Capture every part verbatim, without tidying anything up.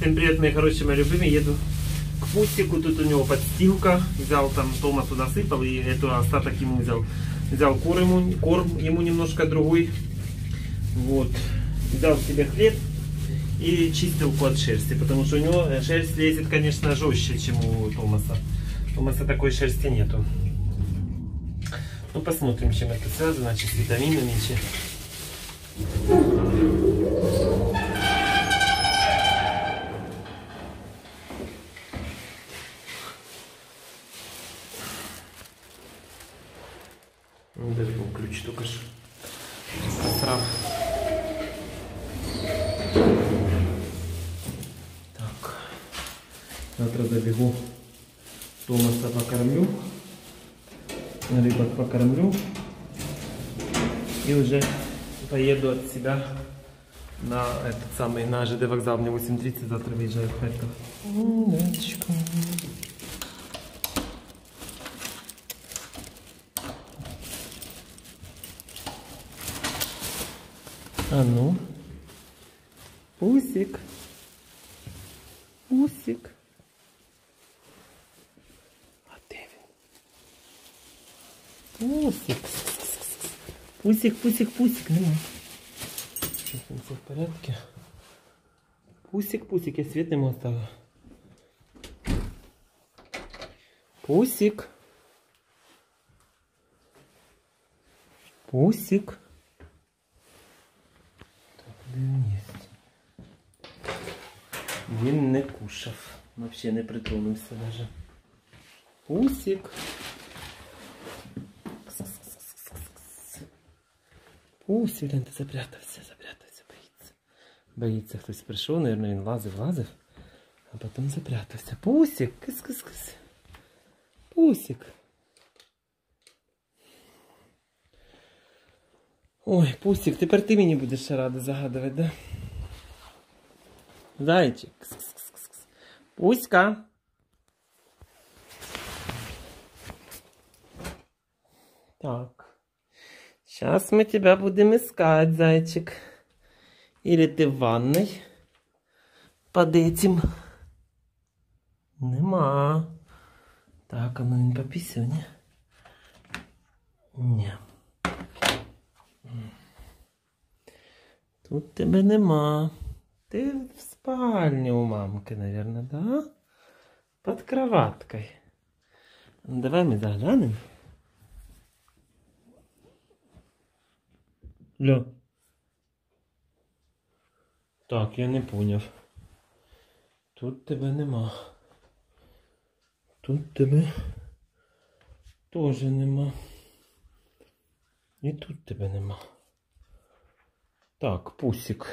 Всем привет, мои хорошие, мои любимые. Еду к Пусику, тут у него подстилка. Взял там, Тома туда сыпал, и эту остаток ему взял. Взял корм ему, корм ему немножко другой. Вот. Взял себе хлеб и чистилку от шерсти, потому что у него шерсть лезет, конечно, жестче, чем у Томаса. У Томаса такой шерсти нету. Ну, посмотрим, чем это связано, значит, с витаминами. Чем... Даже был ключ только что. Срав. Так. Завтра забегу. Томаса покормлю. Рыбок покормлю. И уже поеду от себя на этот самый, на ЖД вокзал. Мне восемь тридцать завтра выезжаю в Харьков. А ну, Пусик, Пусик, а где він? Пусик, Пусик, Пусик, Пусик, ну. Сейчас он все в порядке. Пусик, Пусик, я свет ему оставил. Пусик, Пусик. Він є. Він не кушав. Вообще не притронувся даже. Пусик. Пусик, гляньте, запрятався, запрятався, боїться. Боїться, хтось прийшов, наверное, він лазив, лазив, а потім запрятався. Пусик, кис-кис-кис. Пусик. Ой, Пусик, тепер ти мені будеш шаради загадувати, да? Зайчик. Пуська. Так. Сейчас мы тебя будем искать, зайчик. Или ты в ванной под этим? Нема. Так, а ну він попісив, ні? Ні. Тут тебе нема. Ты в спальне у мамки, наверное, да? Под кроваткой. Ну, давай мы заглянем. Ля. Так, я не поняв. Тут тебе нема. Тут тебе теж нема. І тут тебе нема. Так, Пусик.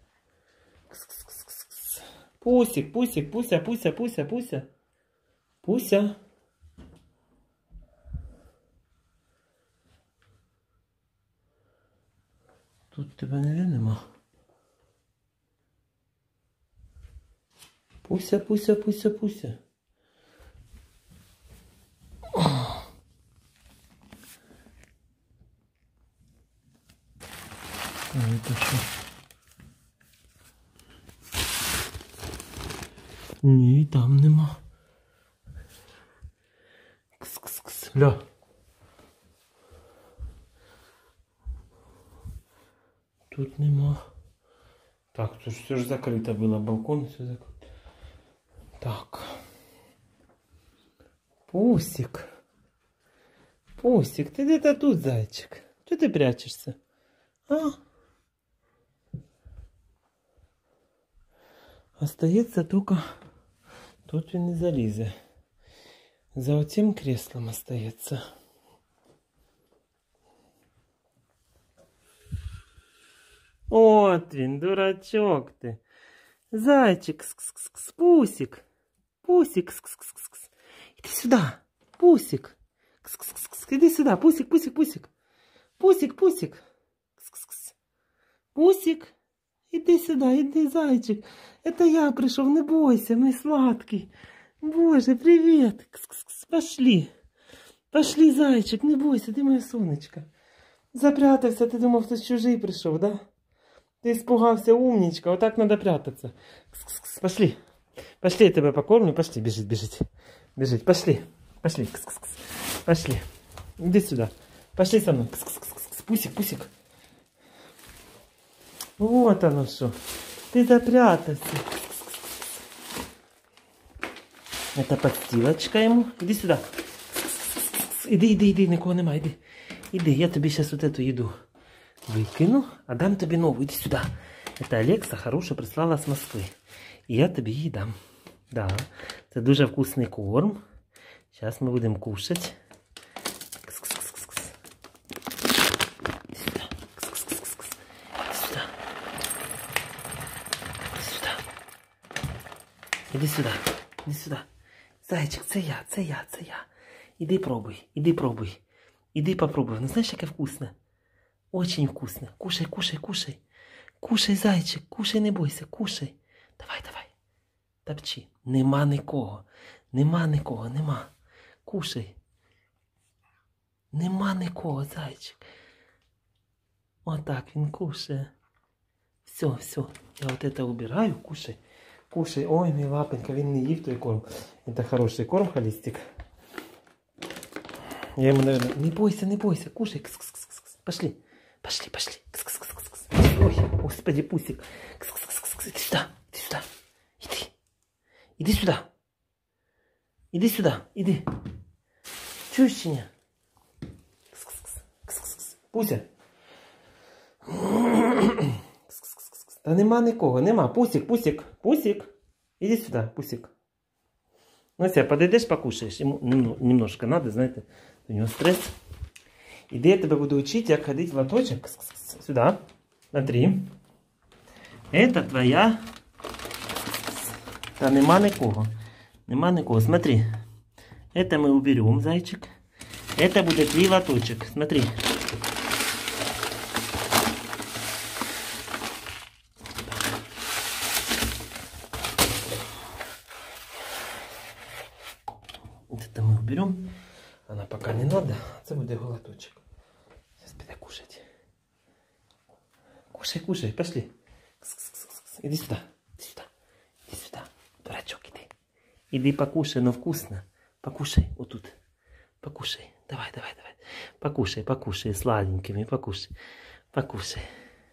Пусик, Пусик, Пуся, Пуся, Пуся, Пуся. Пуся. Тут тебе, наверное, нема. Пуся, Пуся, Пуся, Пуся. А это что? Ні, там нема. Кс-кс-кс. Ля. Тут нема. Так, тут все ж закрыто было. Балкон все закрыто. Так. Пусик. Пусик, ты где-то тут, зайчик. Что ты прячешься? А? Остается только... Тут він не залізе. За отим креслом остается. Вот він, дурачок ты. Зайчик, кс-кс-кс, Пусик. Пусик, кс-кс-кс. Иди сюда, Пусик. Кс-кс-кс, иди сюда, Пусик, Пусик, Пусик. Пусик, Пусик. Кс-кс-кс. Пусик, иди сюда, иди, зайчик. Это я пришел, не бойся, мой сладкий. Боже, привет. Кс-кс-кс. Пошли. Пошли, зайчик, не бойся, ты моя сонечка. Запрятався, ти думав, хтось чужий прийшов, да? Ты испугался, умничка. Вот так надо прятаться. Кс-кс-кс. Пошли. Пошли, я тебя покормлю. Пошли, бежит, бежит. Бежит. Пошли. Пошли. Кс-кс-кс. Пошли. Иди сюда. Пошли со мной. Кс-кс-кс. Пусик, пусик. Вот оно что. Ты запрятался. Это подстилочка ему. Иди сюда. Иди, иди, иди, никого нема, иди. Иди, я тебе сейчас вот эту еду выкину, а дам тебе новую. Иди сюда. Это Алекса хорошая прислала с Москвы. И я тебе її дам. Да, это дуже вкусный корм. Сейчас мы будем кушать. Иди сюда, иди сюда. Зайчик, це я, це я, це я. Иди пробуй, иди пробуй. Иди попробуй. Ну знаешь, какая вкусная? Очень вкусно. Кушай, кушай, кушай. Кушай, зайчик, кушай, не бойся, кушай. Давай, давай. Топчи. Нема нікого. Нема нікого, нема. Кушай. Нема нікого, зайчик. Отак він кушає. Все, все. Я вот это убираю, кушай. Кушай. Ой, мій лапонька, він не їв той корм. Это хороший корм, холистик. Я ему, наверное... Не бойся, не бойся, кушай. Кс-кс-кс-кс. Пошли. Пошли, пошли. Кс-кс-кс-кс. Ой, господи, пусик. Кс-кс-кс-кс. Иди сюда, иди сюда. Иди. Иди сюда. Иди сюда, иди. Чуешь меня? Кс-кс-кс. Кс-кс-кс. Пуся. Кс-кс-кс. Та нема нікого, нема. Пусик, пусик, пусик. Иди сюда, пусик. Ну, все, подойдешь, покушаешь. Ему немножко надо, знаете, у него стресс. Иди, я тебя буду учить, как ходить в лоточек. Сюда. Смотри. Это твоя... Та нема никого. Нема никого. Смотри. Это мы уберем, зайчик. Это будет твой лоточек. Смотри. Это мы уберем. Она пока не надо. Это будет лоточек. Сейчас пойдем кушать. Кушай, кушай. Пошли. Иди сюда. Иди сюда. Иди сюда. Дурачок, иди. Иди покушай, но вкусно. Покушай. Вот тут. Покушай. Давай, давай, давай. Покушай, покушай. Сладенькими. Покушай. Покушай.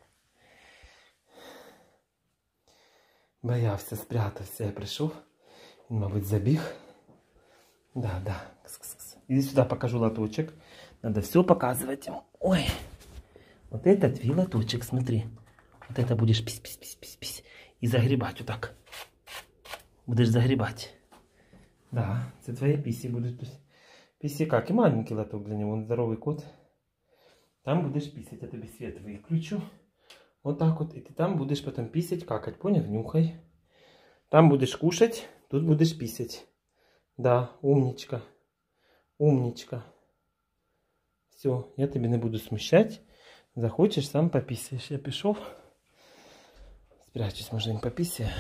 Боявся, спрятався. Я прийшов. Він, мабуть, забіг. Да, да. Кс-кс-кс. Иди сюда, покажу лоточек. Надо все показывать ему. Ой. Вот это твой лоточек, смотри. Вот это будешь пись-пись-пись-пись-пись. И загребать вот так. Будешь загребать. Да, это твои писи будут. Писи как? И маленький лоток для него. Он здоровый кот. Там будешь писать. Я тебе свет выключу. Вот так вот. И ты там будешь потом писать, какать. Понял? Нюхай. Там будешь кушать. Тут будешь писать. Да, умничка. Умничка. Все, я тебе не буду смущать. Захочешь, сам пописаешь. Я пішов. Спрячусь, може, він пописає.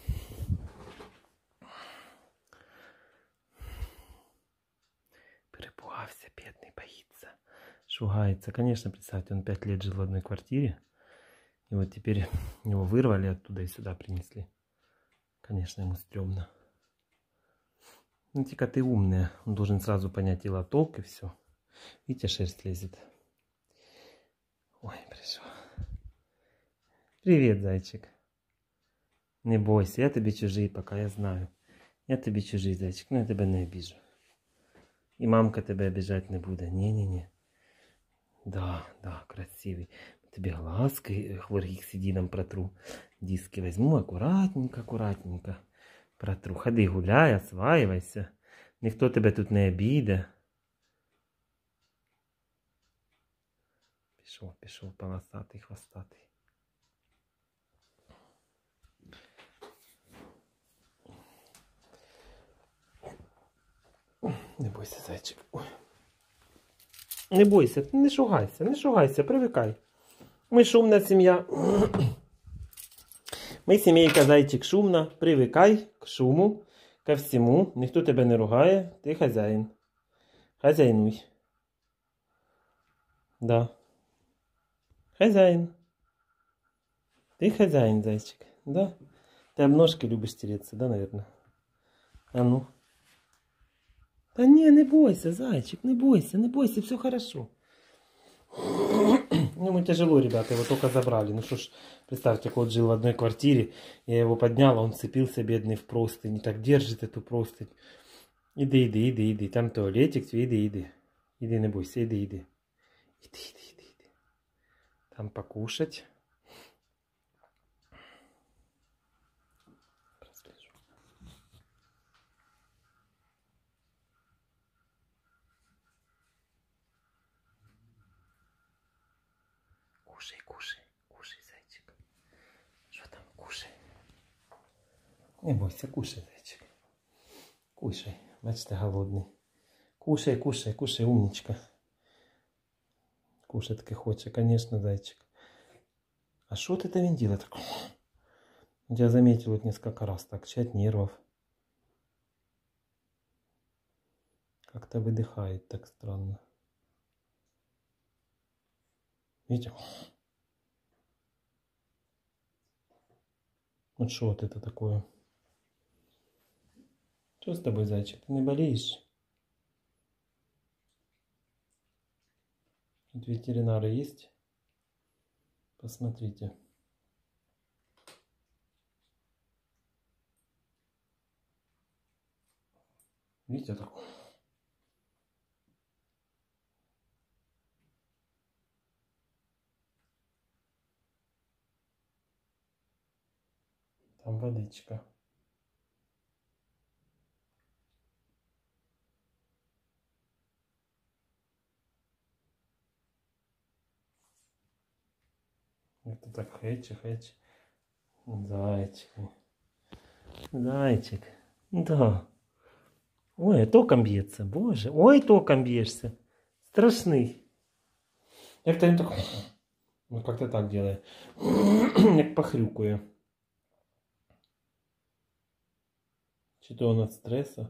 Перепугався, бедный, боится. Шугается. Конечно, представьте, он пять лет жил в одной квартире. И вот теперь его вырвали оттуда и сюда принесли. Конечно, ему стрёмно. Ну, эти коты умные. Он должен сразу понять и лоток, и все. Видите, шерсть лезет. Ой, пришел. Привет, зайчик. Не бойся, я тебе чужий пока, я знаю. Я тебе чужий, зайчик, но я тебя не обижу. И мамка тебя обижать не будет. Не-не-не. Да, да, красивый. Тебе глазкой хлоргексидином протру. Диски возьму аккуратненько, аккуратненько. Протру. Ходи, гуляй, осваивайся. Ніхто тебе тут не обійде. Пішов, пішов, полосатий, хвостатий. Не бойся, зайчик. Ой. Не бойся, не шугайся, не шугайся, привикай. Ми шумна сім'я. Ми сімейка, зайчик, шумна. Привикай к шуму, ко всему. Ніхто тебе не ругає, ти хазяїн. Хазяйнуй. Да. Хазяїн. Ты хозяин, зайчик, да? Ты об ножки любишь тереться, да, наверное? А ну. Да не, не бойся, зайчик, не бойся, не бойся, все хорошо. Ну, ему тяжело, ребята, его только забрали. Ну что ж, представьте, вот жил в одной квартире, я его подняла, он цепился, бедный, в простынь, так держит эту простынь. Иди, иди, иди, иди, там туалетик, иди, иди. Иди, не бойся, иди, иди. Иди, иди, иди, иди. Там покушать. Кушай, кушай, кушай, зайчик. Что там, кушай. Не бойся, кушай, зайчик. Кушай, бачиш, ты голодный. Кушай, кушай, кушай, умничка. Кушать таки хочет, конечно, зайчик. А что ты там делаешь? Я заметил вот несколько раз, так, чать нервов. Как-то выдыхает так странно. Видите? Вот что вот это такое? Что с тобой, зайчик? Ты не болеешь? Тут ветеринары есть? Посмотрите. Видите, так. Там водичка. Это так хэчи, хэчи. Зайчик. Зайчик. Да. Ой, током б'ється, боже. Ой, током б'єшся. Страшний. Як-то він так... Ну, как-то так делает. Як похрюкує. Чи то он от стресса?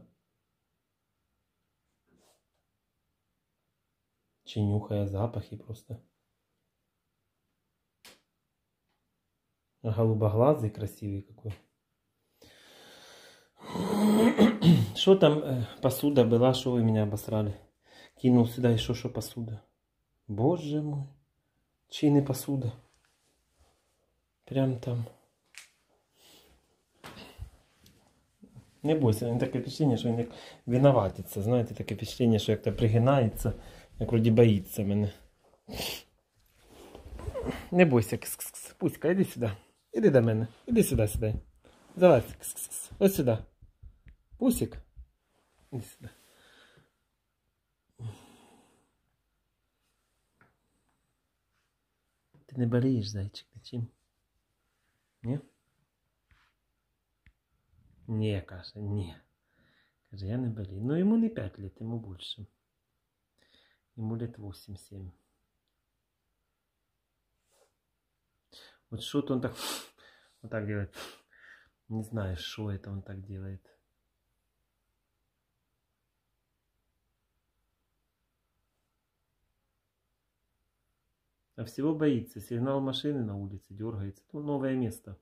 Чи нюхая запахи просто? Голубоглазый, красивый какой. Что там э, посуда была, что вы меня обосрали? Кинул сюда еще что посуда. Боже мой. Чьи не посуда? Прям там. Не бойся, не таке впечатлення, що він як винуватиться. Знаєте, таке впечатлення, що як-то пригинається, як вроді боїться мене. Не бойся, кс-кс-кс. Пуська, іди сюди. Іди до мене. Іди сюди, сюди. Залазь, кс-кс-кс. Ось сюди. Пусик. Іди сюди. Ти не болієш, зайчик, нічим? Ні? Не, каже, не. Каже, я не болею. Ну, ему не пять лет, ему больше. Ему лет восемь-семь. Вот что-то он так, вот так делает. Не знаю, что это он так делает. А всего боится. Сигнал машины на улице дергается. Ну, новое место.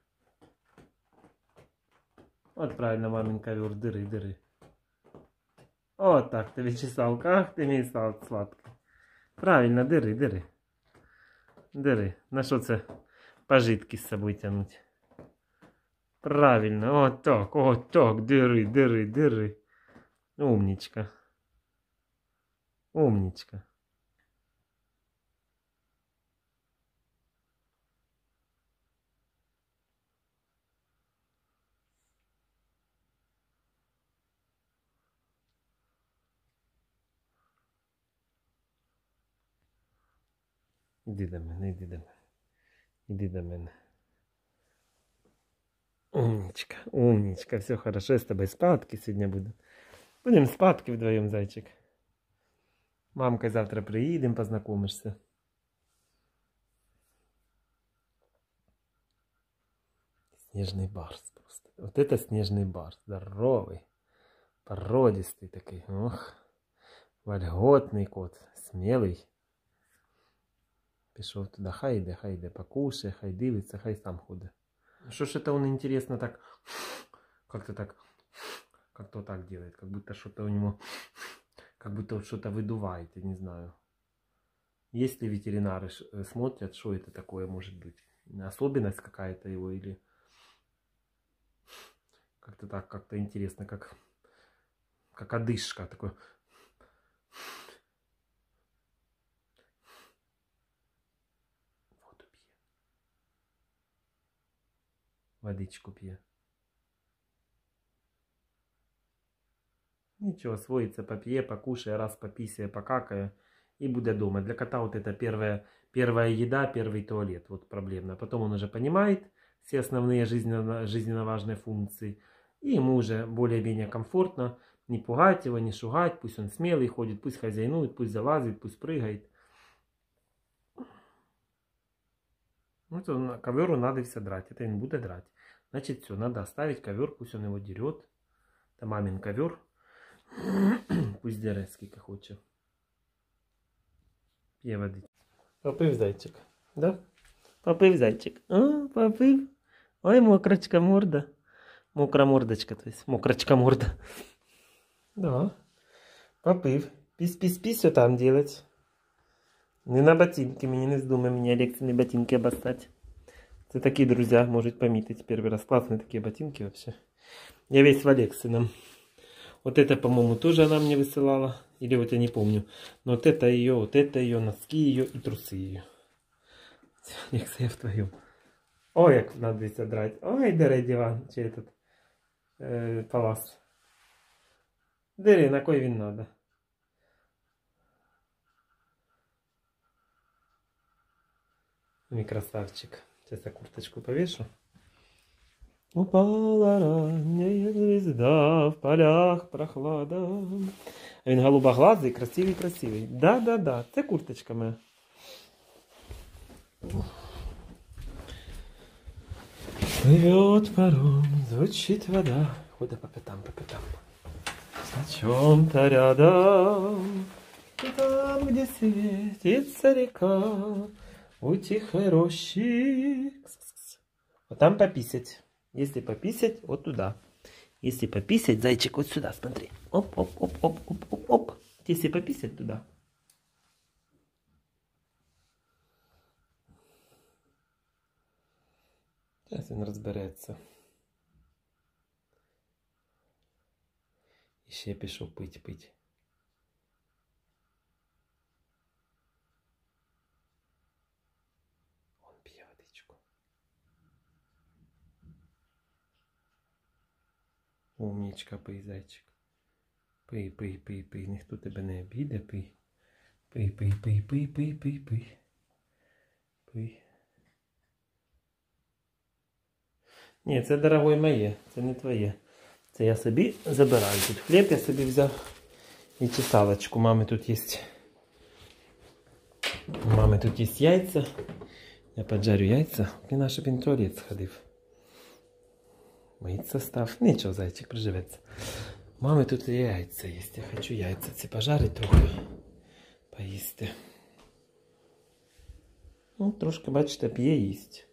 Вот правильно, мамин ковер, дыры, дыры. Вот так ты, Вячеслав, как ты мне стал сладко. Правильно, дыры, дыры. Дыры. На что це пожитки с собой тянуть? Правильно, вот так, вот так, дыры, дыры, дыры. Умничка. Умничка. Іди до мене, іди до мене. Іди до мене. Умничка, умничка, все хорошо, я с тобой спадки сегодня буду. Будем спадки вдвоем, зайчик. Мамкой завтра приедем, познакомишься. Снежный барс просто. Вот это снежный барс, здоровый, породистый такой. Ох, вольготный кот, смелый. Пішов туди, хай йде, хай йде, покушає, хай дивиться, хай сам ходить. Что ж это он интересно так, как-то так, как-то так делает, как будто что-то у него, как будто вот что-то выдувает, я не знаю. Если ветеринары смотрят, что это такое может быть, особенность какая-то его или как-то так, как-то интересно, как, как одышка такой. Водичку пье. Ничего, освоится, попье, покушая, раз пописая, покакая и будет дома. Для кота вот это первая, первая еда, первый туалет. Вот проблемно. Потом он уже понимает все основные жизненно, жизненно важные функции. И ему уже более-менее комфортно. Не пугать его, не шугать. Пусть он смелый ходит, пусть хозяйнует, пусть залазит, пусть прыгает. Вот он, ковер надо все драть. Это он будет драть. Значит, все, надо оставить ковер, пусть он его дерет. Это мамин ковер. Пусть дерет, сколько хочет. Пье воды. Попив зайчик. Да? Попив зайчик. А, попив. Ой, мокрочка морда. Мокра мордочка, то есть мокрочка морда. Да. Попив. Пись-пись-пись, что там делать? Не на ботинки, мені не вздумай мені Алексины ботинки обоссать. Это такие друзья, может пометить первый раз. Классные такие ботинки вообще. Я весь в Алексином. Вот это, по-моему, тоже она мне высылала. Или вот я не помню. Но вот это ее, вот это ее, носки ее и трусы ее. Алекса, я в твоем. Ой, как надо здесь содрать. Ой, дыре диван. Че этот э, палас. Дыре, на кой вин надо? Ну и красавчик. Сейчас я курточку повешу. Упала ранняя звезда, в полях прохлада. А він голубоглазий, красивий-красивий. Да-да-да, це курточка моя. Плывет паром, звучит вода. Хода по пятам, по пятам. О чем-то рядом, и там, где светится река, у тихой рощи. Вот там пописать. Если пописать, вот туда. Если пописать, зайчик, вот сюда, смотри. Оп-оп-оп-оп-оп-оп-оп. Если пописать, туда. Сейчас он разберется. Еще пишу пить-пить. Он пьет водичку. Умничка, пий, зайчик. Пий, пий, пий, пий. Ніхто тебе не обійде, пий. Пий, пий, пий, пий, пий, пий, пий. Пий. Ні, це, дорогой, моє. Це не твоє. Це я собі забираю. Тут хліб я собі взяв. І чесалочку. Мами тут є. У мами тут є яйця. Я поджарю яйця. І наш він в туалет сходив. Мыться став. Нічого, зайчик, приживеться. Мами тут яйця є. Я хочу яйця ці пожарити трохи. Поїсти. Ну, трошки, бачите, п'є їсть.